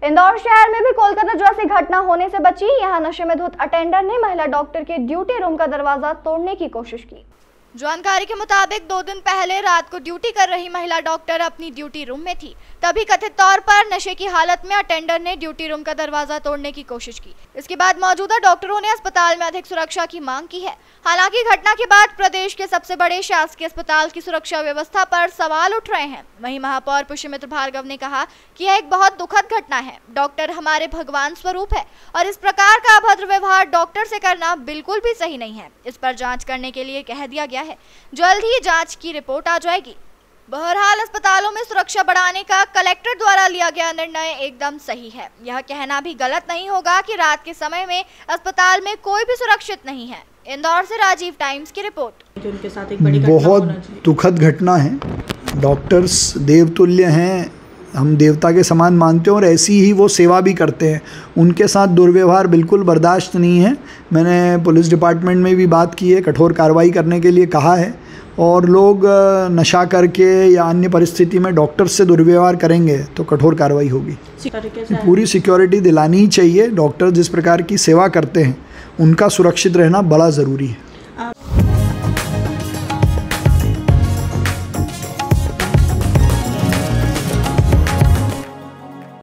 इंदौर शहर में भी कोलकाता जैसी घटना होने से बची। यहां नशे में धुत अटेंडर ने महिला डॉक्टर के ड्यूटी रूम का दरवाजा तोड़ने की कोशिश की। जानकारी के मुताबिक 2 दिन पहले रात को ड्यूटी कर रही महिला डॉक्टर अपनी ड्यूटी रूम में थी। तभी कथित तौर पर नशे की हालत में अटेंडर ने ड्यूटी रूम का दरवाजा तोड़ने की कोशिश की। इसके बाद मौजूदा डॉक्टरों ने अस्पताल में अधिक सुरक्षा की मांग की है। हालांकि घटना के बाद प्रदेश के सबसे बड़े शासकीय अस्पताल की सुरक्षा व्यवस्था पर सवाल उठ रहे हैं। वहीं महापौर पुष्यमित्र भार्गव ने कहा कि यह एक बहुत दुखद घटना है। डॉक्टर हमारे भगवान स्वरूप है और इस प्रकार का अभद्र व्यवहार डॉक्टर से करना बिल्कुल भी सही नहीं है। इस पर जांच करने के लिए कह दिया गया है। जल्द ही जांच की रिपोर्ट आ जाएगी। बहरहाल अस्पतालों में सुरक्षा बढ़ाने का कलेक्टर द्वारा लिया गया निर्णय एकदम सही है। यह कहना भी गलत नहीं होगा कि रात के समय में अस्पताल में कोई भी सुरक्षित नहीं है। इंदौर से राजीव टाइम्स की रिपोर्ट। उनके साथ एक बड़ी बहुत दुखद घटना है। डॉक्टर्स देवतुल्य हैं, हम देवता के समान मानते हैं और ऐसी ही वो सेवा भी करते हैं। उनके साथ दुर्व्यवहार बिल्कुल बर्दाश्त नहीं है। मैंने पुलिस डिपार्टमेंट में भी बात की है, कठोर कार्रवाई करने के लिए कहा है। और लोग नशा करके या अन्य परिस्थिति में डॉक्टर्स से दुर्व्यवहार करेंगे तो कठोर कार्रवाई होगी। पूरी सिक्योरिटी दिलानी ही चाहिए। डॉक्टर जिस प्रकार की सेवा करते हैं उनका सुरक्षित रहना बड़ा ज़रूरी है।